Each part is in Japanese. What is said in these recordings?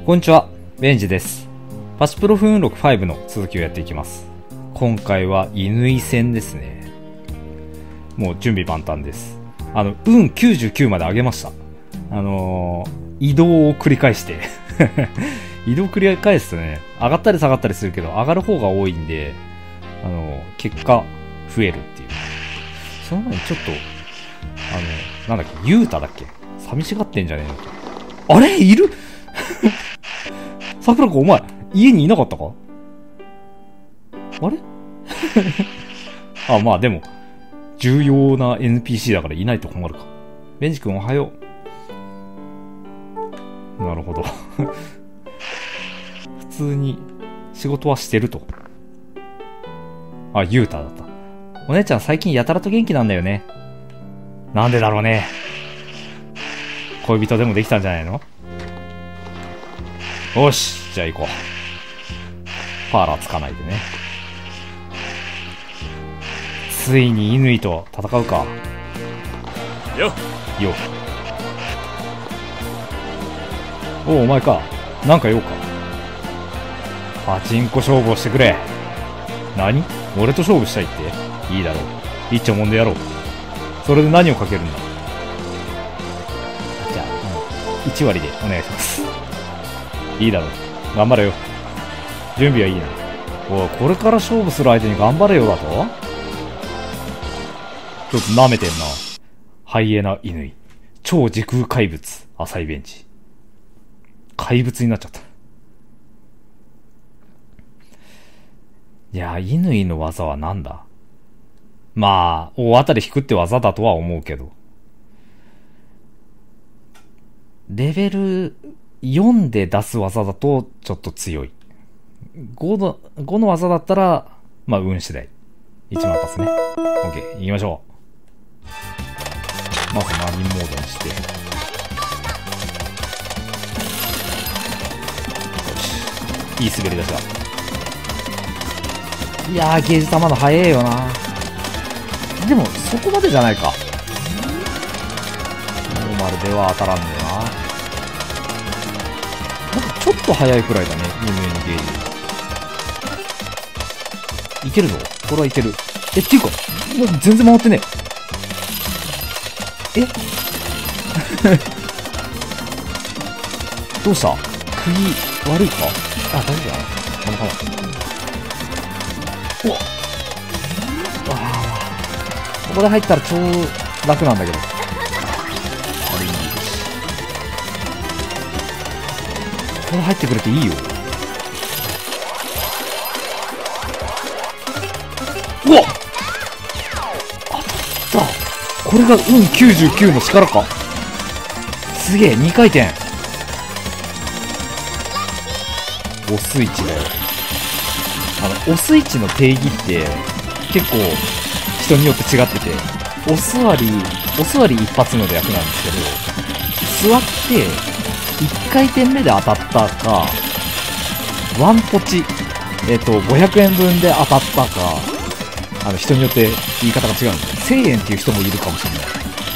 こんにちは、ベンジです。パチプロフーンロック5の続きをやっていきます。今回は乾戦ですね。もう準備万端です。運99まで上げました。移動を繰り返して移動繰り返すとね、上がったり下がったりするけど、上がる方が多いんで、結果、増えるっていう。その前にちょっと、なんだっけ、ユータだっけ、寂しがってんじゃねえのか。あれいる桜子、お前、家にいなかったか？あれあ、まあでも、重要な NPC だからいないと困るか。ベンジ君おはよう。なるほど。普通に仕事はしてると。あ、ユータだった。お姉ちゃん最近やたらと元気なんだよね。なんでだろうね。恋人でもできたんじゃないの？よし、じゃあ行こう。パーラーつかないでね。ついに乾と戦うか。 よよ。お前か。なんか用か。パチンコ勝負をしてくれ。何？俺と勝負したいって？いいだろう。一丁もんでやろう。それで何をかけるんだ？じゃあ、1割でお願いします。いいだろう。頑張れよ。準備はいいな。おい、これから勝負する相手に頑張れよだと？ちょっと舐めてんな。ハイエナ乾。超時空怪物。浅いベンチ。怪物になっちゃった。いや、乾の技はなんだ？まあ、大当たり引くって技だとは思うけど。レベル4で出す技だとちょっと強い。5の技だったら、まあ運次第。1万発ね。OK。行きましょう。まずマリンモードにして。よし。いい滑り出しだ。いやー、ゲージ溜まるの早えよな。でも、そこまでじゃないか。ノーマルでは当たらんねえな。なんかちょっと早いくらいだね、乾のゲージ。いけるぞ。これはいける。っていうか、全然回ってねえ。どうした？釘、悪いか？あ、大丈夫だな。このおっ。ここで入ったら超楽なんだけど。あれいいし。これ入ってくれていいよ。うわっ！あった。これが運99の力か。すげえ、2回転。押す位置だよ。押す位置の定義って結構人によって違ってて、お座り一発目で役なんですけど、座って1回転目で当たったか、ワンポチ、500円分で当たったか、人によって言い方が違うんです。1000円っていう人もいるかもしれない。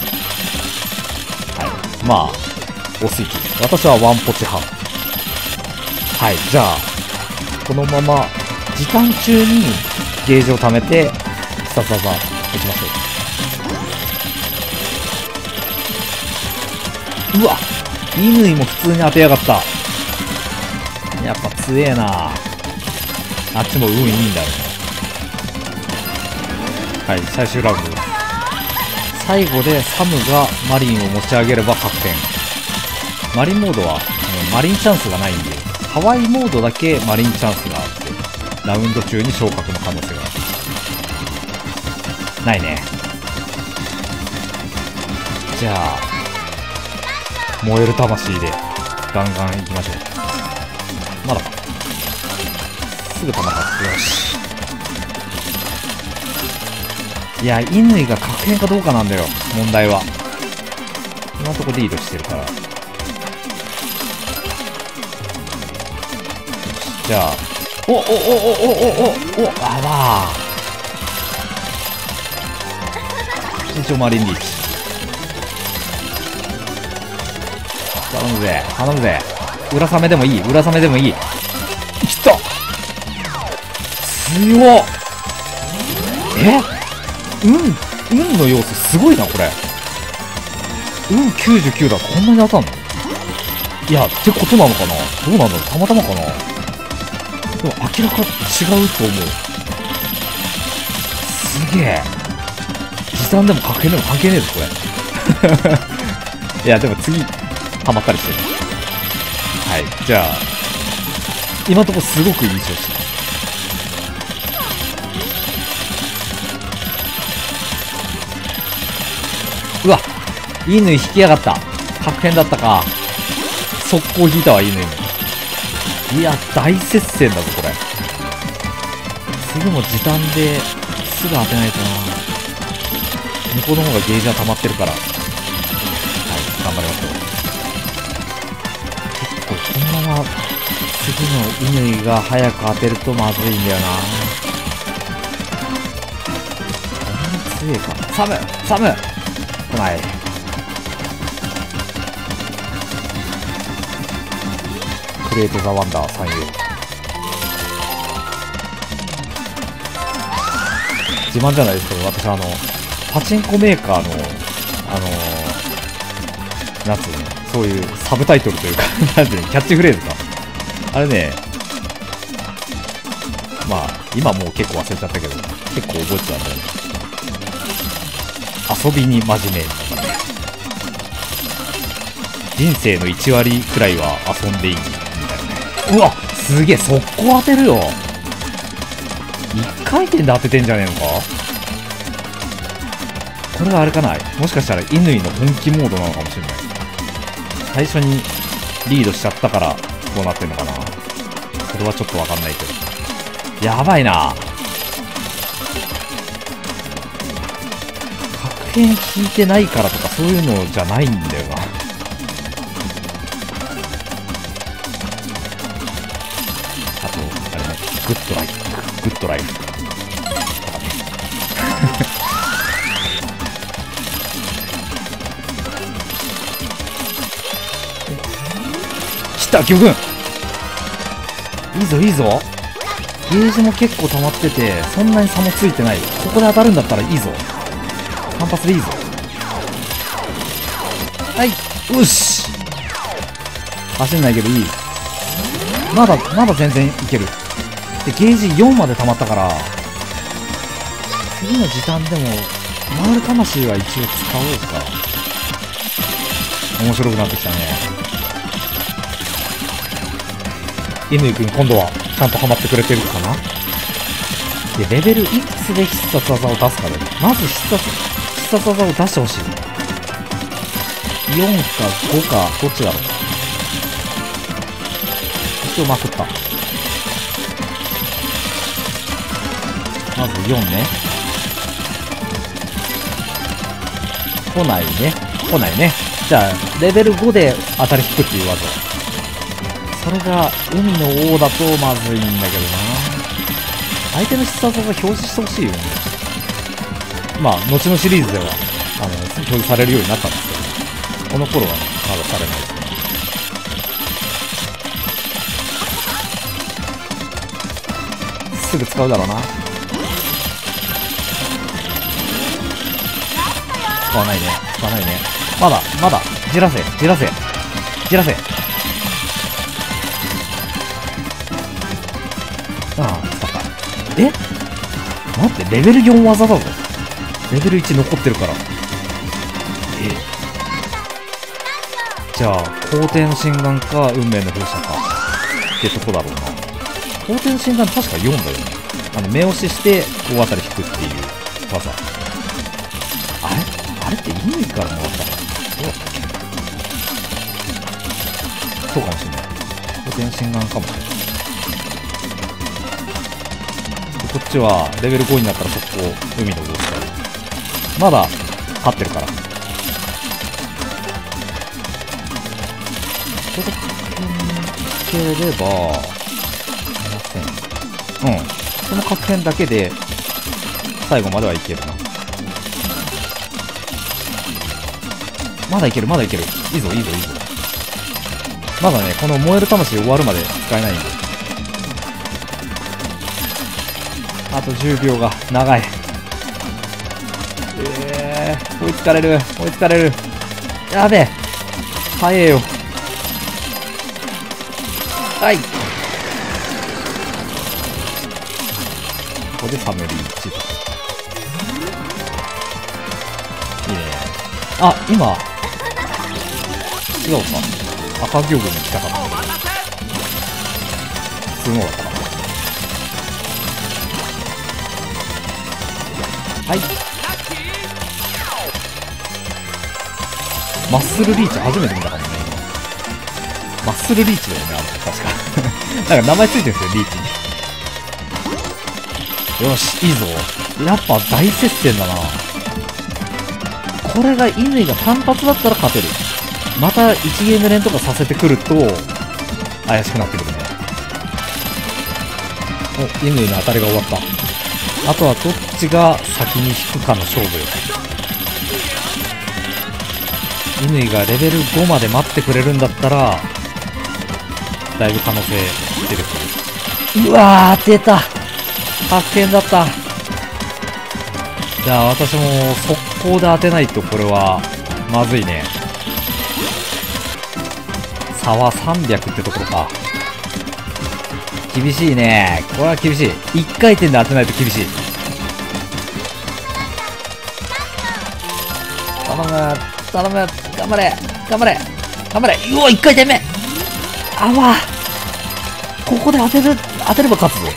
はい。まあ、押す位置。私はワンポチ派。はい。じゃあ、このまま時間中にゲージを貯めて、必殺技打ちましょう。うわ！乾も普通に当てやがった。やっぱ強えな。あっちも運いいんだよね。はい、最終ラウンドです。最後でサムがマリンを持ち上げれば確変。マリンモードはマリンチャンスがないんで、ハワイモードだけマリンチャンスがあって、ラウンド中に昇格の可能性がある。ないね。じゃあ、燃える魂でガンガン行きましょう。まだか。すぐ弾立つ。よし。いや、乾が確変かどうかなんだよ、問題は。今のとこリードしてるから。じゃあ、あ一応マリンリーチ。頼むぜ、頼むぜ。 裏サメでもいい。裏サメでもいい。きた。強っ。運の要素すごいな、これ。運99だ。こんなに当たんの？いや、ってことなのかな？どうなんだろう？たまたまかな？でも明らか違うと思う。すげえ。時短でも確変でも関係ねえぞ、これ。いや、でも次、ハマったりしてね。はい。じゃあ、今のところすごくいい調子。うわ、いい縫い引きやがった。確変だったか。速攻引いたわ、いい縫い。いや、大接戦だぞ、これ。次も時短ですぐ当てないとな。向こうの方がゲージは溜まってるから。はい、頑張りましょう。結構、このまま次の乾が早く当てるとまずいんだよな。こんな強いか。サム来ない。クレート・ザ・ワンダー3遊。自慢じゃないですけど、私パチンコメーカーのなんつうの、そういうサブタイトルというかなんていうの、キャッチフレーズか、あれね、まあ今もう結構忘れちゃったけど、結構覚えてたんだよね。遊びに真面目。人生の1割くらいは遊んでいいみたいなね。うわ、すげえ、速攻当てるよ。1回転で当ててんじゃねえのか。これはあれかな、もしかしたら乾の本気モードなのかもしれない。最初にリードしちゃったからこうなってんのかな。それはちょっとわかんないけど、やばいな。確変引いてないからとかそういうのじゃないんだよな。あとあれね、グッドライフとかね。来た、魚群。いいぞいいぞ。ゲージも結構溜まってて、そんなに差もついてない。ここで当たるんだったらいいぞ。単発でいいぞ。はい、よし。走んないけどいい。まだ全然いける。で、ゲージ4まで溜まったから、次の時短でも、回る魂は一応使おうか。面白くなってきたね。乾くん、今度はちゃんとハマってくれてるかな。で、レベルいくつで必殺技を出すかで、まず必殺技を出してほしい。4か5か、どっちだろう。一応まくった。まず4ね。来ないね。じゃあ、レベル5で当たり引くっていう技。それが、海の王だとまずいんだけどな。相手の必殺技表示してほしいよね。まあ、後のシリーズでは、表示されるようになったんですけど、この頃はね、まだされないですね。すぐ使うだろうな。使わないね。まだ、じらせ。ああ、使った。待って、レベル4技だぞ。レベル1残ってるから。じゃあ、皇帝の心眼か、運命の風車か。ってとこだろうな。皇帝の心眼確か4だよね。目押しして、大当たり引くっていう技。あれって乾からもらったの？どうだったっけ？そうかもしれない。皇帝の心眼かもしれない。こっちはレベル5になったら速攻海の帽子だ。まだ勝ってるから。ここで確変つければその確変だけで最後まではいけるな。まだいける。いいぞ。 まだね、この燃える魂終わるまで使えないんで。あと10秒が長い。追いつかれる。追いつかれる。やべえ。早えよ。はい。ここでサムリーチと。いいね。あ、今、違うか。赤行軍に来たかったけど。すごかったか。はい。マッスルリーチ初めて見たかもね、今。マッスルリーチだよね、確か。なんか名前ついてるんですよ、リーチに。よし、いいぞ。やっぱ大接戦だな。これが乾が単発だったら勝てる。また1ゲーム連とかさせてくると、怪しくなってくるね。お、乾の当たりが終わった。あとはどっちが先に引くかの勝負よ。乾がレベル5まで待ってくれるんだったら、だいぶ可能性出てくる。うわー、当てた。発見だった。じゃあ私も速攻で当てないとこれはまずいね。差は300ってところか。厳しいね。これは厳しい。1回転で当てないと厳しい。頼む頼む、頑張れ頑張れ頑張れ。うわ、1回転目。あわ、ここで当てれば勝つぞ。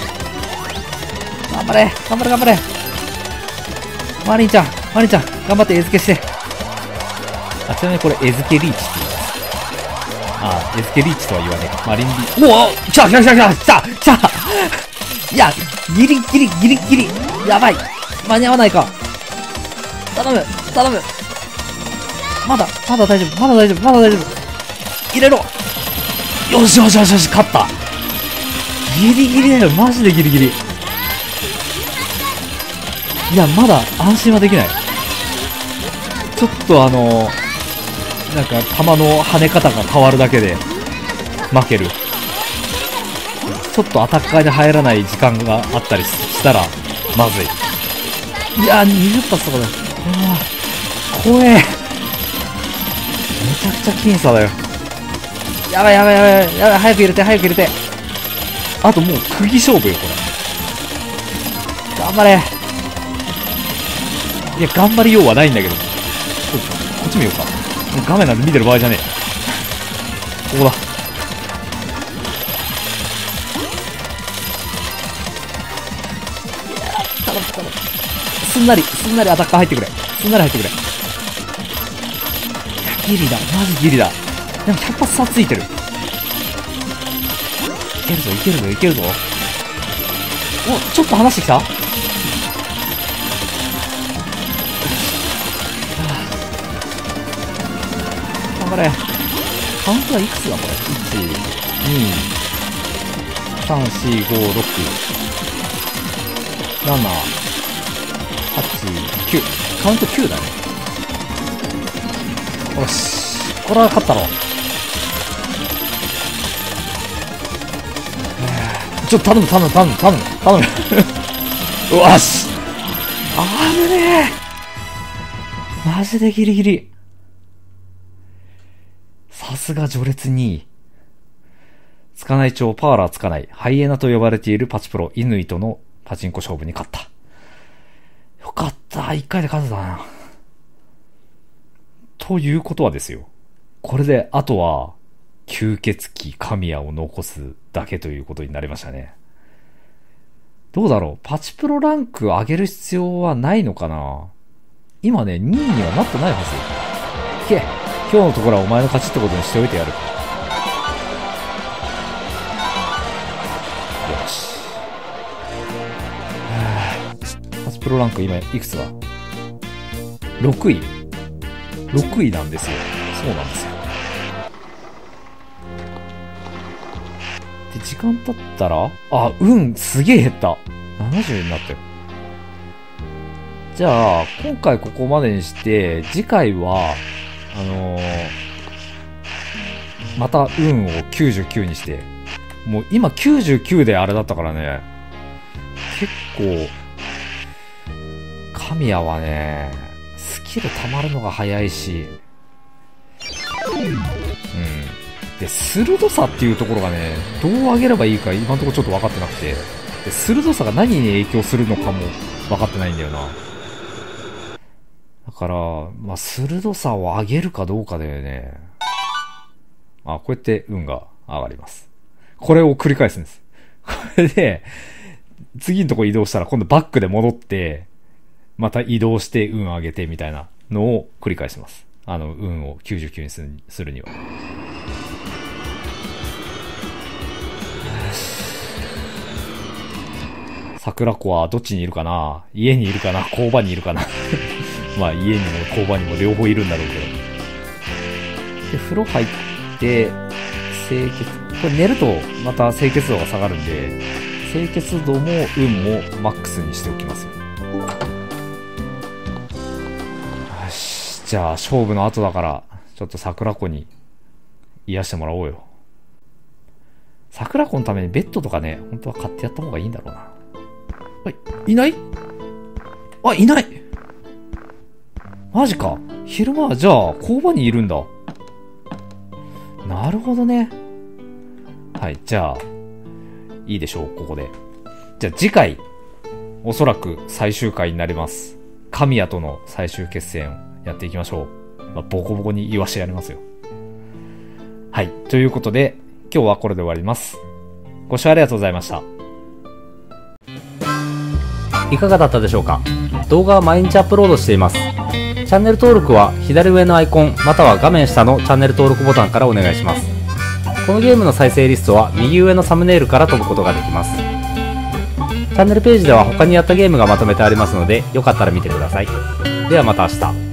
頑張れ頑張れ頑張れ。マリンちゃん頑張って餌付けして。あ、ちなみにこれ餌付けリーチって言います。あ、餌付けリーチとは言わねえか。マリンリーチ。おお、来たいや、ギリギリ。やばい。間に合わないか。頼む。まだ大丈夫。入れろ。よし、勝った。ギリギリだよ、マジでギリギリ。いや、まだ安心はできない。ちょっとなんか弾の跳ね方が変わるだけで負ける。ちょっとアタッカーに入らない時間があったりしたらまずい。いやー、20発とかだよ。怖え。めちゃくちゃ僅差だよ。やばい、早く入れて。あともう釘勝負よ、これ。頑張れ。いや、頑張りようはないんだけど。こっち見ようか。画面なんて見てる場合じゃねえ。ここだ。頼む。すんなりアタッカー入ってくれ。ギリだ、マジギリだ。でも100発差ついてる。いけるぞ。お、ちょっと離してきた。頑張れ。カウントはいくつだこれ。1、2、3、4、5、6、7、8、9。カウント9だね。よし。これは勝ったろ。ちょっと頼む。よし。あぶねえ。マジでギリギリ。さすが序列2位。つかない町パワーラーつかない。ハイエナと呼ばれているパチプロ、乾とのパチンコ勝負に勝った。よかった。1回で勝てたな。ということはですよ。これで、あとは、吸血鬼神谷を残すだけということになりましたね。どうだろう。パチプロランク上げる必要はないのかな。今ね、2位にはなってないはず。いけ。今日のところはお前の勝ちってことにしておいてやる。よし。パチプロランク今いくつだ ?6 位。6位なんですよ。そうなんですよ。で、時間経ったら、すげえ減った。70になったよ。じゃあ、今回ここまでにして、次回は、 また運を99にして、もう今99であれだったからね、結構、神谷はね、スキル溜まるのが早いし、で、鋭さっていうところがね、どう上げればいいか今のところちょっと分かってなくて、で、鋭さが何に影響するのかも分かってないんだよな。だから、まあ、鋭さを上げるかどうかだよね。あ、こうやって運が上がります。これを繰り返すんです。これで、次のとこ移動したら今度バックで戻って、また移動して運上げてみたいなのを繰り返します。運を99にするには。桜子はどっちにいるかな？家にいるかな？工場にいるかな？まあ家にも工場にも両方いるんだろうけど。で、風呂入って、清潔、これ寝るとまた清潔度が下がるんで、清潔度も運もマックスにしておきますよ。よし、じゃあ勝負の後だから、ちょっと桜子に癒してもらおうよ。桜子のためにベッドとかね、本当は買ってやった方がいいんだろうな。いないあ、いないマジか。昼間はじゃあ工場にいるんだ。なるほどね。はい、じゃあ、いいでしょう、ここで。じゃあ次回、おそらく最終回になります。神谷との最終決戦をやっていきましょう。まあ、ボコボコに言わしてやりますよ。はい、ということで、今日はこれで終わります。ご視聴ありがとうございました。いかがだったでしょうか。動画は毎日アップロードしています。チャンネル登録は左上のアイコンまたは画面下のチャンネル登録ボタンからお願いします。このゲームの再生リストは右上のサムネイルから飛ぶことができます。チャンネルページでは他にやったゲームがまとめてありますので、よかったら見てください。ではまた明日。